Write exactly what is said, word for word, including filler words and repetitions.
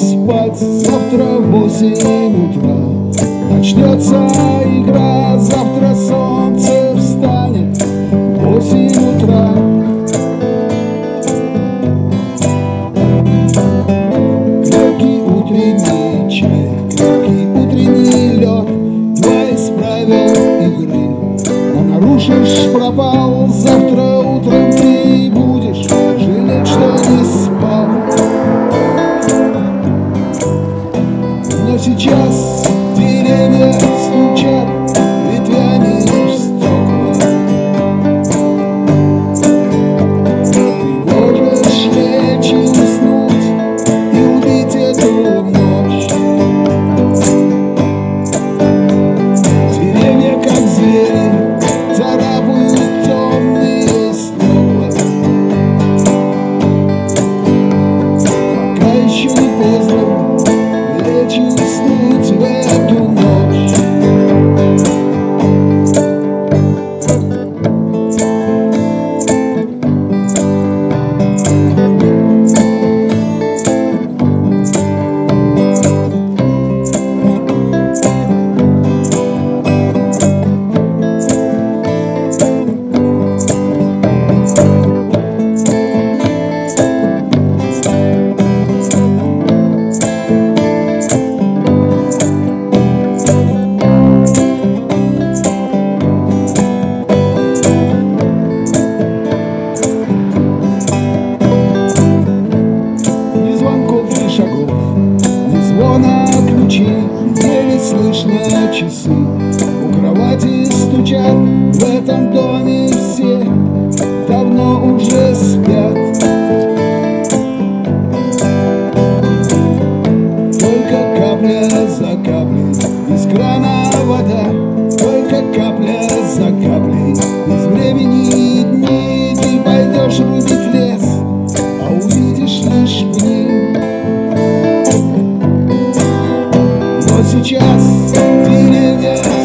спать. Завтра в восемь утра начнется игра. Завтра солнце встанет в восемь утра. Крепкий утренний чай, крепкий утренний лед, два из правил игры. А нарушишь — пропал. Завтра утром ты будешь жалеть, что не спал. Но сейчас деревья стучат ветвями в стекла. Ты можешь лечь и уснуть и убить эту ночь. Деревья, как звери, царапают темные стекла. Пока еще не поздно лечь и уснуть в эту ночь. Звона ключи, еле слышно часы. У кровати стучат, в этом доме все давно уже спят. Только капля за каплей из крана вода, только капля за каплей из времени дней. Ты пойдешь рубить лес, а увидишь лишь пни. Сейчас деревья